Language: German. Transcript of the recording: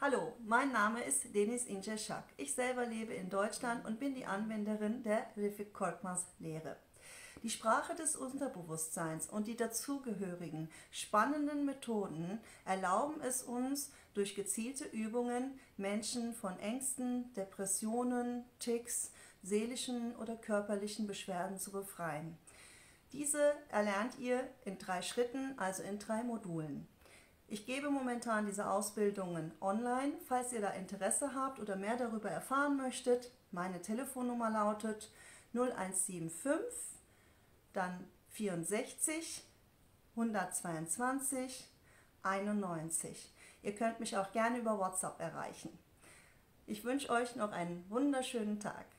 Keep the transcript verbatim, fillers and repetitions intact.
Hallo, mein Name ist Deniz İnceşak. Ich selber lebe in Deutschland und bin die Anwenderin der Refik Korkmaz Lehre. Die Sprache des Unterbewusstseins und die dazugehörigen spannenden Methoden erlauben es uns, durch gezielte Übungen Menschen von Ängsten, Depressionen, Tics, seelischen oder körperlichen Beschwerden zu befreien. Diese erlernt ihr in drei Schritten, also in drei Modulen. Ich gebe momentan diese Ausbildungen online. Falls ihr da Interesse habt oder mehr darüber erfahren möchtet, meine Telefonnummer lautet null eins sieben fünf, dann vierundsechzig, hundertzweiundzwanzig, einundneunzig. Ihr könnt mich auch gerne über WhatsApp erreichen. Ich wünsche euch noch einen wunderschönen Tag.